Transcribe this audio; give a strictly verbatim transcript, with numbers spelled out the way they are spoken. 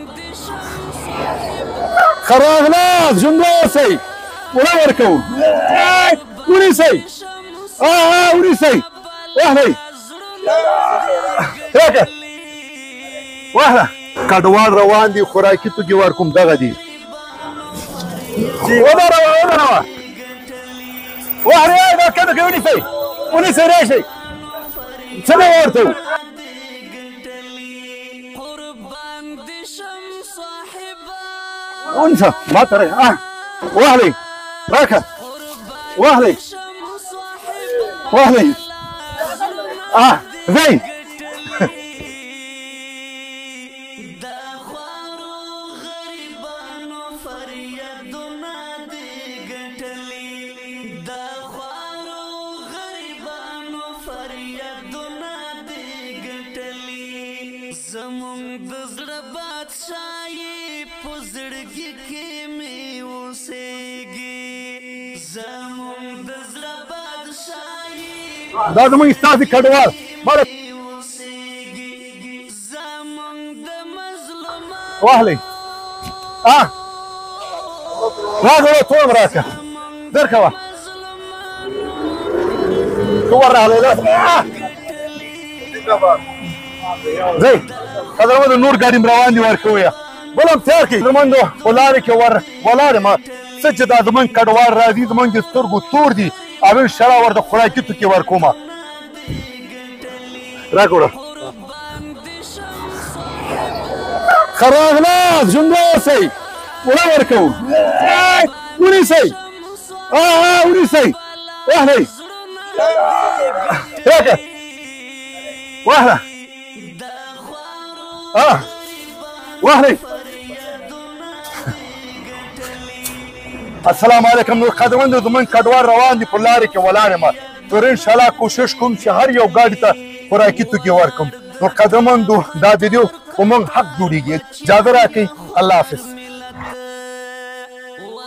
خراغلاس جندوسي ولا وركو ونسي اه اه ونسي واحدة هيك واحدة کډوال روان دي خوراکي توکي ورکوم دغه دي ودروه ودروه واحدة دا كده ونسي ونسي راشي څه به ورته انسى ما ترى اه واهلي راكب واهلي واهلي اه زين دا زموږ استازي کډوال واهلي اه راغله ټول راکه درکوه څو راغله لا زي هذا هو النور قاعد روان دي ورکویا بلم تاکي زموږ ولاره کې ور ولاره ما سجد زموږ کډوال راځي زموږ د سترګو تور دي اول شرا ورته خوراکي توکي ورکوما راکوړه خراغلاس جندوسي ولا وركو ونسي اه اه ونسي واحدة هيك واحدة اه واحدة السلام علیکم نور قدمندو زمون کډوال روان دي په لارې کې ولاړ یم تر ان شاء الله کوشش کوم چې هر یو ګاډي ته خوراکي توکي ورکړم نور قدمندو دا ویډیو په موږ حق جوړیږي اجازه راکړئ الله حافظ